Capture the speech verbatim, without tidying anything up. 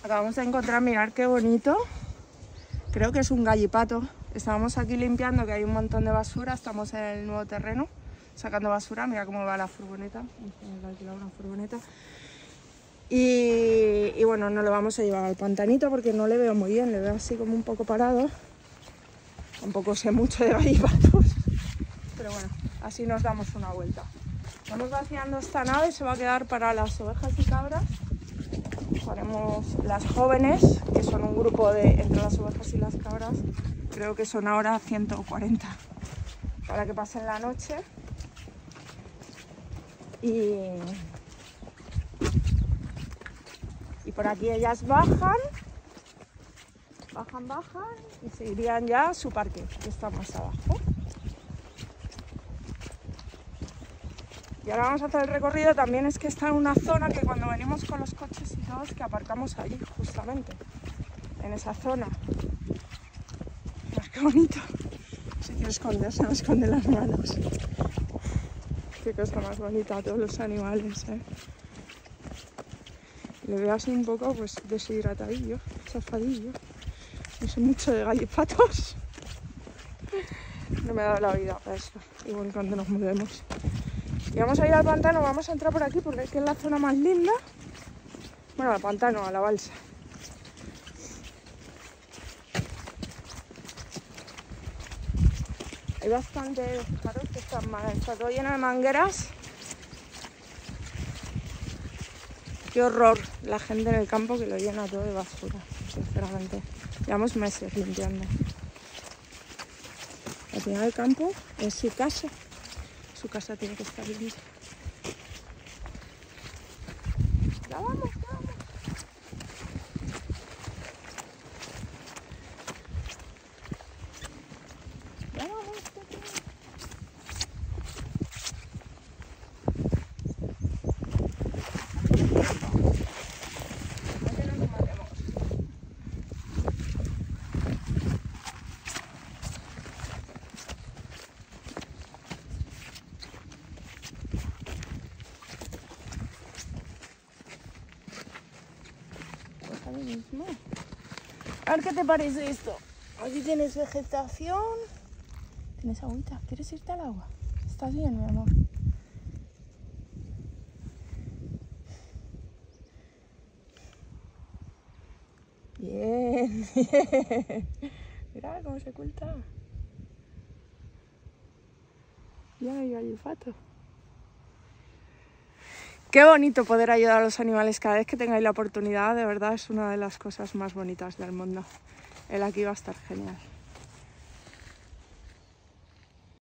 Acabamos de encontrar, mirad qué bonito. Creo que es un gallipato. Estábamos aquí limpiando, que hay un montón de basura. Estamos en el nuevo terreno, sacando basura. Mira cómo va la furgoneta. Vamos a alquilar una furgoneta. Y, y bueno, no lo vamos a llevar al pantanito porque no le veo muy bien. Le veo así como un poco parado. Tampoco sé mucho de gallipatos. Pero bueno, así nos damos una vuelta. Vamos vaciando esta nave, se va a quedar para las ovejas y cabras. Haremos las jóvenes, que son un grupo de entre las ovejas y las cabras. Creo que son ahora ciento cuarenta, para que pasen la noche. Y, y por aquí ellas bajan, bajan, bajan y se irían ya a su parque, que está más abajo. Y ahora vamos a hacer el recorrido. También es que está en una zona que cuando venimos con los coches y todo, es que aparcamos allí, justamente, en esa zona. Mirad qué bonito. Si quiere esconderse, no esconde las manos. Qué cosa más bonita, todos los animales, ¿eh? Le veo así un poco, pues, deshidratadillo, chafadillo. No sé mucho de gallipatos. No me ha dado la vida para eso. Igual cuando nos mudemos. Y vamos a ir al pantano, vamos a entrar por aquí porque aquí es la zona más linda. Bueno, al pantano, a la balsa. Hay bastantes pájaros que están mal, está todo lleno de mangueras. Qué horror la gente en el campo que lo llena todo de basura, sinceramente. Llevamos meses limpiando. Al final el campo es su casa. Su casa tiene que estar limpia. Ya vamos, ya vamos. Ya vamos, Pepe. No que no nos matemos. Mismo. A ver qué te parece esto. Aquí tienes vegetación. Tienes agüita. ¿Quieres irte al agua? ¿Estás bien, mi amor? Bien, bien. Mira cómo se oculta. Ya no hay gallipato. Qué bonito poder ayudar a los animales cada vez que tengáis la oportunidad. De verdad es una de las cosas más bonitas del mundo. El aquí va a estar genial.